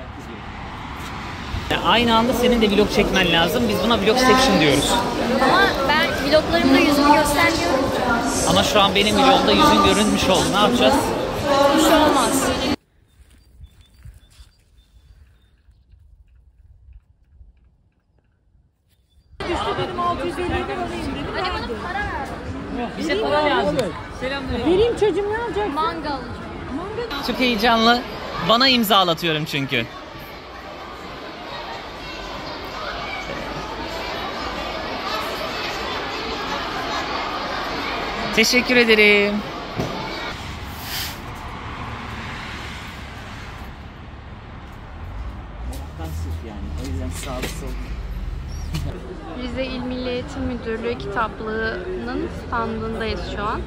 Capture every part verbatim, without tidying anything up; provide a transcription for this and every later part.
Aynı anda senin de vlog çekmen lazım. Biz buna vlogception diyoruz. Ama ben vloglarımda yüzümü göstermiyorum. Ama şu an benim vlogumda yüzün görünmüş oldu. Ne yapacağız? Bir şey olmaz. Hani bana para ver. Bize para lazım. Selamünaleyküm. Vereyim çocuğum, ne alacak? Mangal. Çok heyecanlı. Bana imzalatıyorum çünkü. Teşekkür ederim. Yani o yüzden sağlıksız. Rize İl Milli Eğitim Müdürlüğü kitaplığının standındayız şu an.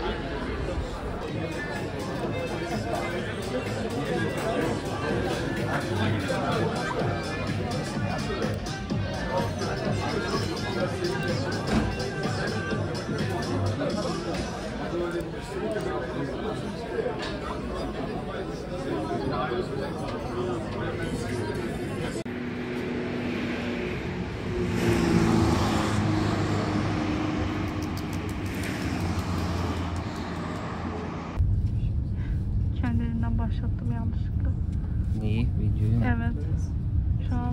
Kendiliğinden başlattım yanlışlıkla. Neyi? Videoyu mu? Evet. Şu an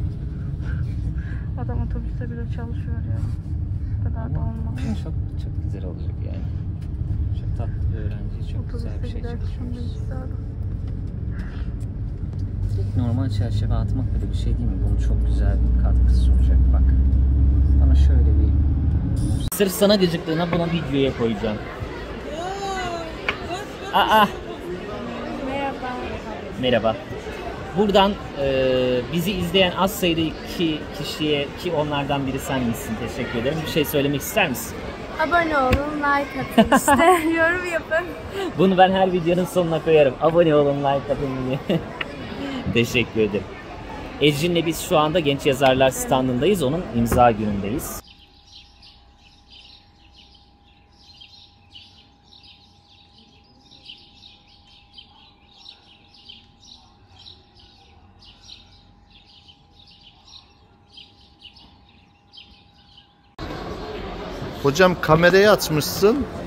adam otobüste bile çalışıyor ya. Bu kadar da olmaz. Çok çok güzel olacak yani. Çok tatlı bir öğrenci, çok güzel bir şey çalışıyoruz. Normal çerçeve atmak bile bir şey değil mi? Bunun çok güzel bir katkısı sunacak bak. Ama şöyle bir... Sırf sana gıcıklığına buna videoya koyacağım. Aa! Merhaba. Merhaba. Buradan e, bizi izleyen az sayıda iki kişiye, ki onlardan biri sen misin, teşekkür ederim. Bir şey söylemek ister misin? Abone olun, like atın işte. Yorum yapın. Bunu ben her videonun sonuna koyarım. Abone olun, like atın diye. Teşekkür ederim. Ecrin'le biz şu anda Genç Yazarlar standındayız. Onun imza günündeyiz. Hocam kamerayı açmışsın.